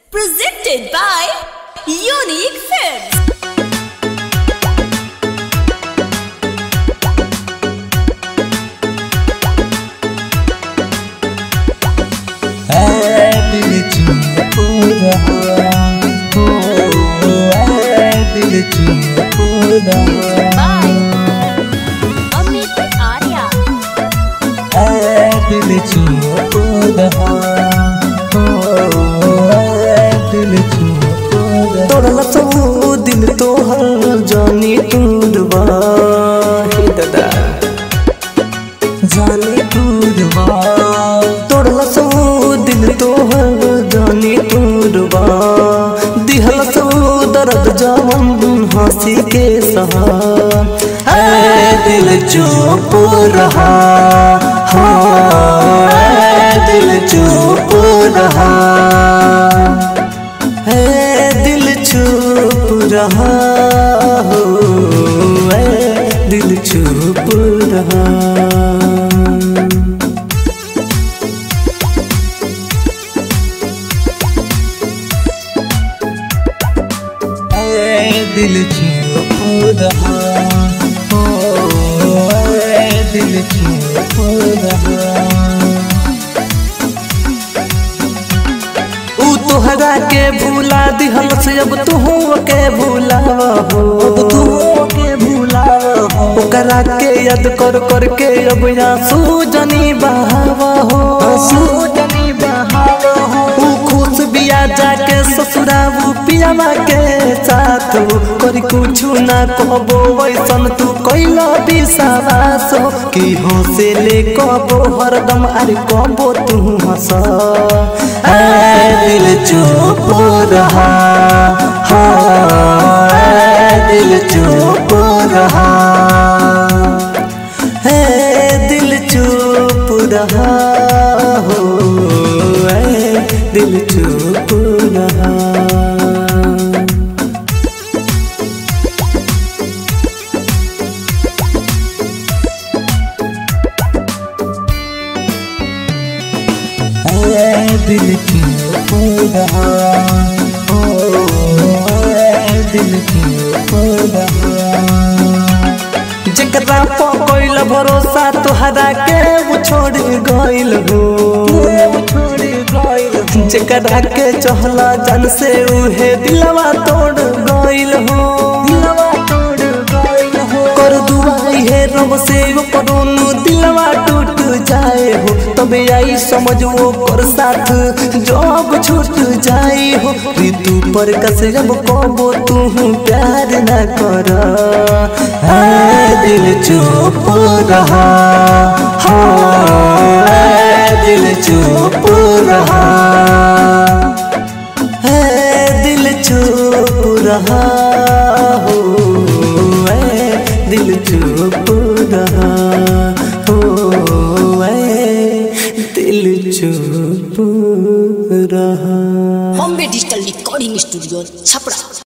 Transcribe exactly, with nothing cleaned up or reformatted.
Presented by Unique Films. दिल चुप रहा हो, दिल चुप रहा अमित आर्या। दिल चुप रहा हो, दिल चुप रहा। तोड़ला तो दिल तो हर जानी टूटवा हे दादा जानी टूटवा। तोड़ला तो दिल तो हर जानी टूटवा। दिहला तो दर्द जावन हंसी के सहा। ऐ दिल चुप रहा, हाँ दिल चुप रहा। है दिल चुप रहा हो, है दिल चुप रहा। दिल चुप रहा हो, दिल चुप रहा। ऊ तोहरा के भूला दिहल से अब तू के भूलावा हो, अब तू के भूलावा हो। ओकरा के याद कर कर के अब आंसू जनी बहावा हो, आंसू जनी बहावा हो। ऊ खुश बिया जाके ससुराबू पियावा के साथ हो। करी कुछ ना कहबो वैसन तू कैला विश्वास हो। कि हो से ले कहबो हरदम अरे कहबो तू हंस। दिल चुप रहा, हाँ दिल चुप रहा। है दिल चुप रहा हो, दिल चुप रहा। दिल चुप रहा हो, दिल चुप रहा। जकरा पर कोइल भरोसा तोहरा के वो छोड़ गइल हो, छोड़ गइल। जकरा के चहला जन से उहे दिलवा तोड़ गइल हो, दिलवा तोड़ गइल हो। कर दुआई है रब से वो करोनु दिलवा टूट जाए हो। तबे आई समझ वो कर साथ जब छूट जाए हो। ऋतु पर कस जब कबो तू प्यार न कर। दिल चुप रहा, हाँ दिल चुप रहा। दिल चुप रहा हो, दिल चुप रहा हो, दिल चुप रहा। Bombay digital recording studio Chhapra.